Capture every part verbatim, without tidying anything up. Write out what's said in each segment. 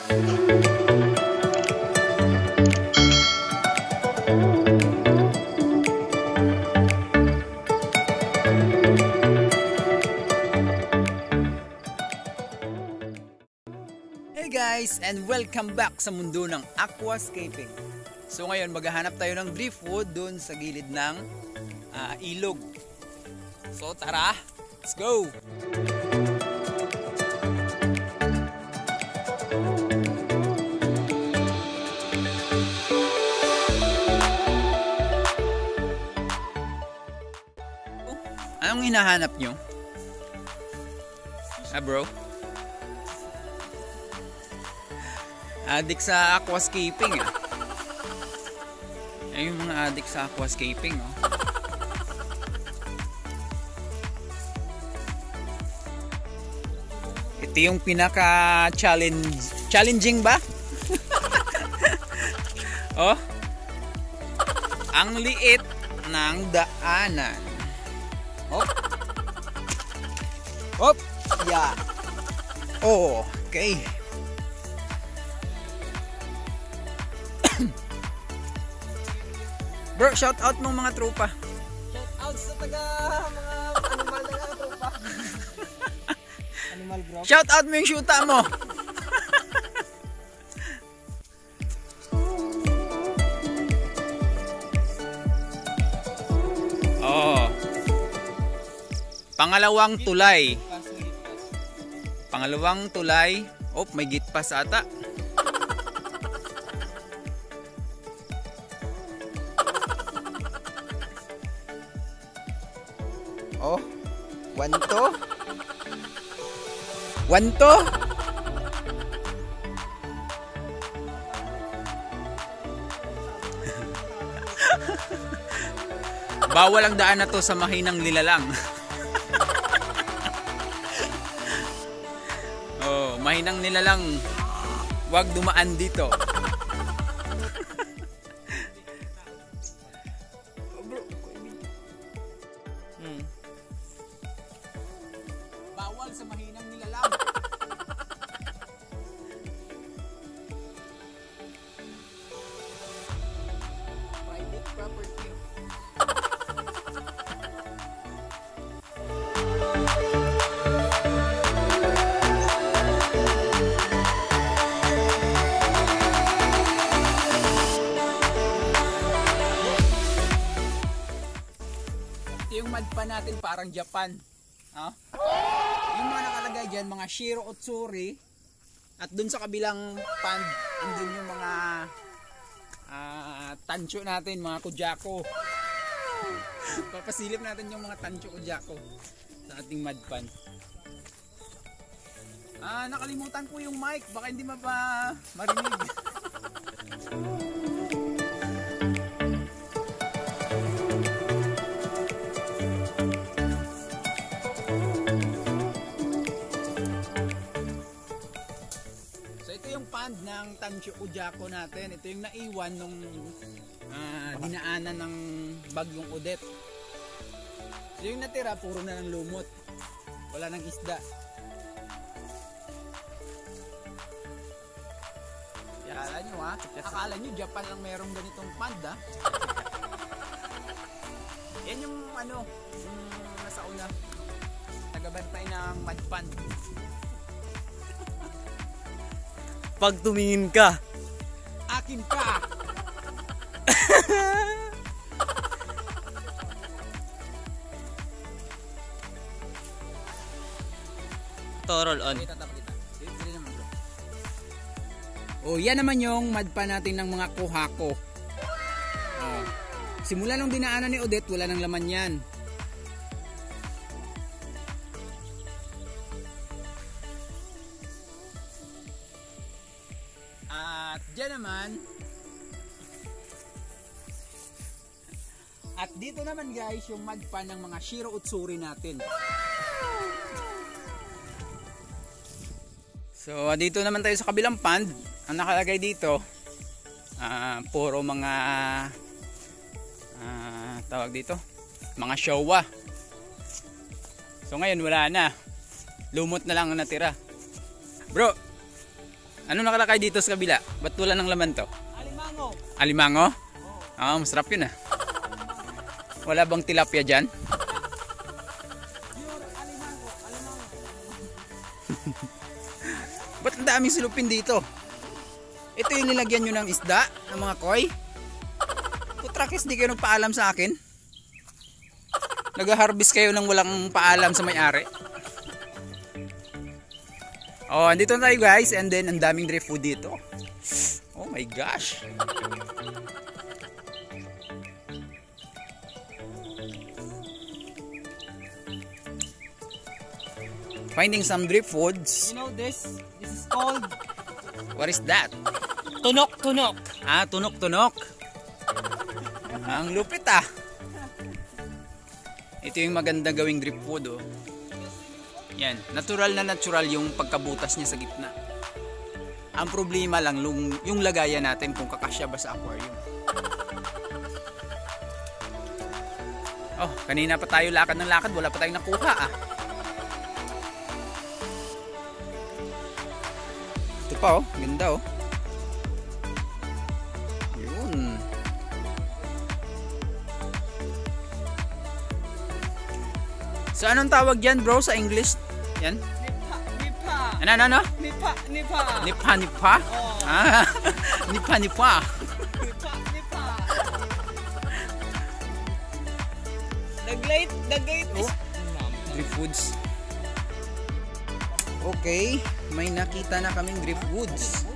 Hey guys, and welcome back sa mundo ng aquascaping. So ngayon maghahanap tayo ng driftwood doon sa gilid ng uh, ilog. So tara, let's go! Oh, anong hinahanap nyo? Ah bro? Addict sa aquascaping ah. Ayun yung mga addict sa aquascaping oh. Ito yung pinaka challenge challenging ba? Oh. Ang liit ng daanan. Hop. Hop. Yeah. Oh, okay. Bro, shout out mong mga tropa. Shout out sa taga mga animal na nga tropa. Animal bro. Shout out mo yung shoota mo. Oh. Pangalawang tulay. Pangalawang tulay. Oh, may gitpas ata. Oh, wanto. Wanto. Bawal ang daan na to sa mahinang nilalang. Oh, mahinang nilalang. Huwag dumaan dito. Hmm. Bawal sa mahinang nilalang. Private property. Ito yung mudpond natin, parang Japan. Huh? Yung mga nakalagay dyan, mga Shiro Otsuri. At dun sa kabilang pond, andun yung mga uh, tancho natin, mga kujako. Papasilip natin yung mga tancho kujako sa ating mudpond. Ah, nakalimutan ko yung mic, baka hindi mapa marinig. Pond ng Tancho Kujako natin. Ito yung naiwan nung uh, dinaanan ng bagyong Odette. So yung natira puro na ng lumot, wala ng isda. Akala nyo ha, akala nyo Japan lang merong ganitong pond ha. Yan yung ano, yung nasa una, tagabantay ng mudpond. Pag tumingin ka, akin ka. Torol on. Oh, yan naman yung mudpond natin ng mga kuhako. Oh. Simula nung dinaanan ni Odette, wala nang laman yan. At dyan naman, at dito naman guys yung mudpond ng mga Shiro Otsuri natin. So dito naman tayo sa kabilang pond. Ang nakalagay dito uh, puro mga uh, tawag dito mga showa. So ngayon wala na, lumot na lang ang natira. Bro, Ano nakalakay dito sa kabila? Ba't wala ng laman to? Alimango. Alimango? Oo, oh, masarap yun ah. Wala bang tilapia dyan? Pure alimango. Alimango. Ba't ang daming silupin dito? Ito yung nilagyan nyo ng isda, ng mga koi. Putrakis, di kayo nagpaalam sa akin. Nag-harvest kayo ng walang paalam sa may-ari. Oh, andito na tayo guys, and then ang daming driftwood dito. Oh my gosh. Finding some driftwoods. You know this? This is called What is that? tunok-tunok. Ah, tunok-tunok. Ang lupit ah. Ito yung maganda gawing driftwood oh. Yan, natural na natural yung pagkabutas niya sa gitna. Ang problema lang yung, yung lagayan natin kung kakasya ba sa aquarium. Oh, kanina pa tayo lakad ng lakad, wala pa tayong nakuha ah. Ito pa oh, ganda oh. Yun. So anong tawag dyan bro sa English? Yan? Nipa, nipa. Ano, ano, ano? Nipa, nipa. Nipa, nipa? Oh. Ah, nipa, nipa. Nipa, nipa. The great, the great is... Driftwoods. Okay, may nakita na kaming driftwoods.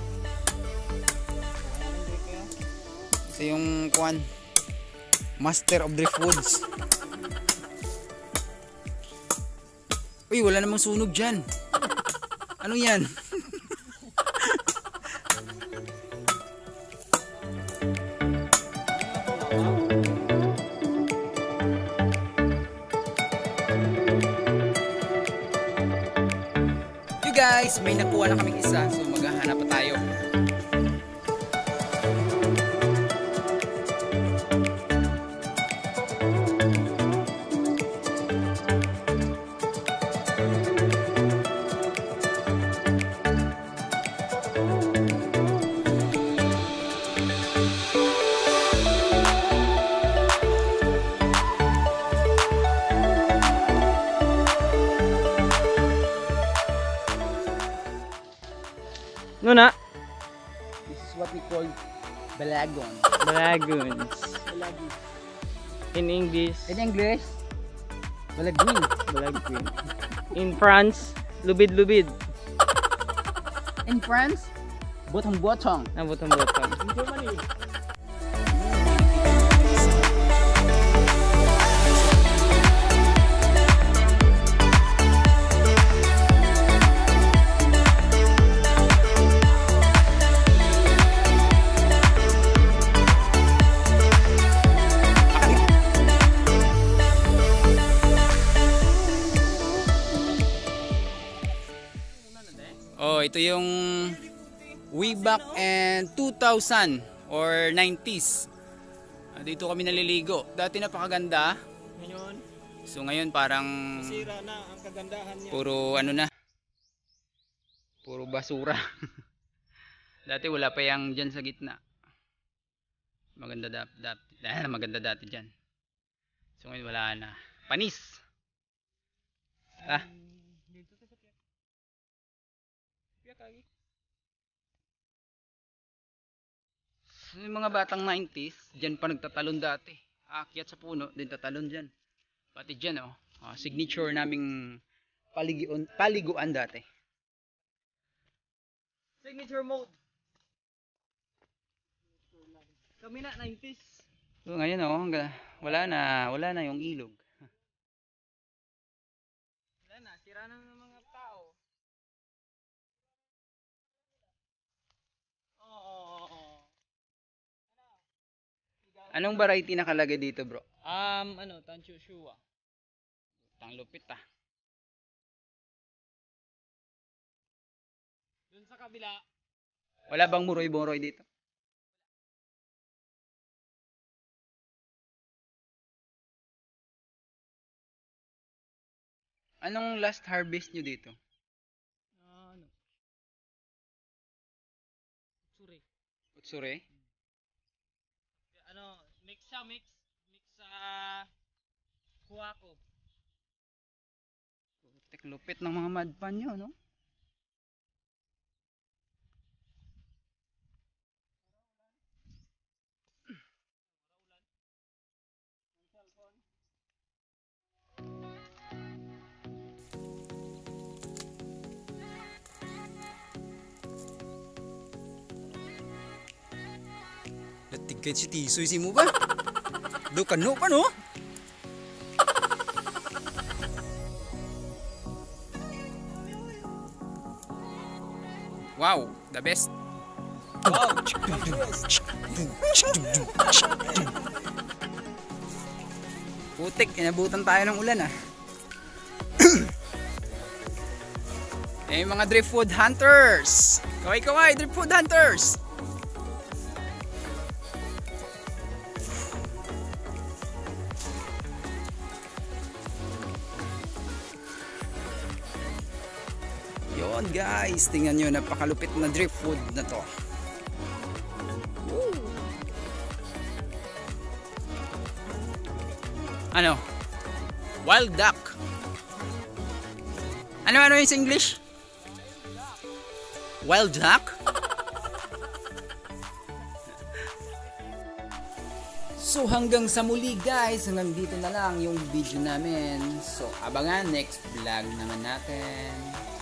Ito yung kuwan, master of driftwoods. Uy, wala namang sunog dyan. Ano yan? You guys, may nakuha na kaming isa. So maghahanap pa tayo. No na. This is what we call balagon. Dragons. In English, In English, balagun. Balagun. In France, lubid-lubid. In France, botong-botong. Na botong-botong. In Germany, oh, ito yung way back in two thousand or nineties. Dito kami naliligo. Dati napakaganda. Ngayon, So ngayon parang sira na ang kagandahan niya. puro ano na. Puro basura. Dati wala pa yang dyan sa gitna. Maganda dati, dati, maganda dati dyan. So ngayon wala na. Panis. Ah. So, yung mga batang nineties, dyan pa nagtatalon dati. Aakyat sa puno, din tatalon dyan. Pati dyan, oh. Ah, signature naming paliguan, paliguan dati. Signature mode. Kami na nineties. So ngayon, oh, hanggang, wala na, wala na yung ilog. Wala na, sira na ng mga tao. Oo, oo, oo. Anong variety nakalagay dito, bro? Um, ano, Tancho Shua. Tang lupit ah. Dun sa kabila, Wala bang muroy-boroy dito? Anong last harvest nyo dito? Utsuri? Ano, mix siya, mix. Mix sa kuha ko. Putik, lupit ng mga mudpond nyo, no? Natigay si Tisoy si mo ba? Do kano pa no? Wow, the best. Wow! Putik, inabutan tayo ng ulan ah. Eh mga driftwood hunters. Kaway kaway driftwood hunters. Yon guys, tingnan nyo, napakalupit na driftwood na to. Woo! Ano? Wild duck. Ano ano yung sa English? Wild duck? So hanggang sa muli guys, hanggang dito na lang yung video namin. So abangan next vlog naman natin.